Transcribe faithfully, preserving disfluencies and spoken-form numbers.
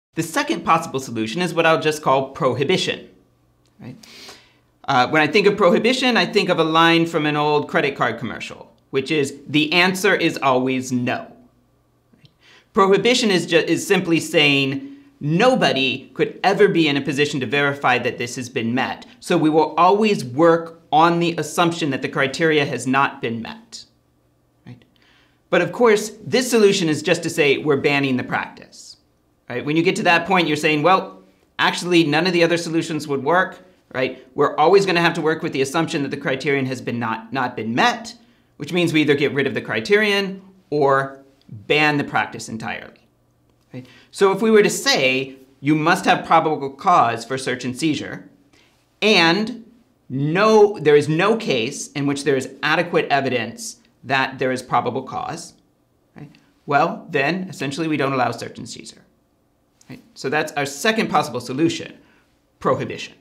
The second possible solution is what I'll just call prohibition. Right? Uh, when I think of prohibition, I think of a line from an old credit card commercial, which is, the answer is always no. Right? Prohibition is, ju- is simply saying nobody could ever be in a position to verify that this has been met. So we will always work on the assumption that the criteria has not been met. Right? But of course, this solution is just to say we're banning the practice. Right? When you get to that point, you're saying, well, actually, none of the other solutions would work. Right? We're always going to have to work with the assumption that the criterion has been not, not been met, which means we either get rid of the criterion or ban the practice entirely. Right? So if we were to say you must have probable cause for search and seizure, and no, there is no case in which there is adequate evidence that there is probable cause, right? Well, then essentially we don't allow search and seizure. Right? So that's our second possible solution, prohibition.